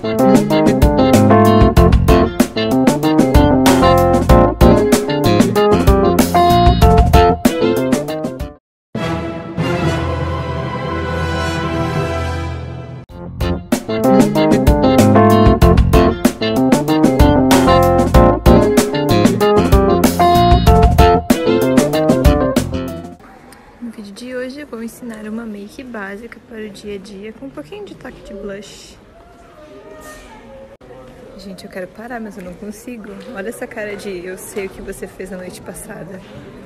No vídeo de hoje eu vou ensinar uma make básica para o dia a dia com um pouquinho de toque de blush. Gente, eu quero parar, mas eu não consigo. Olha essa cara de eu sei o que você fez na noite passada.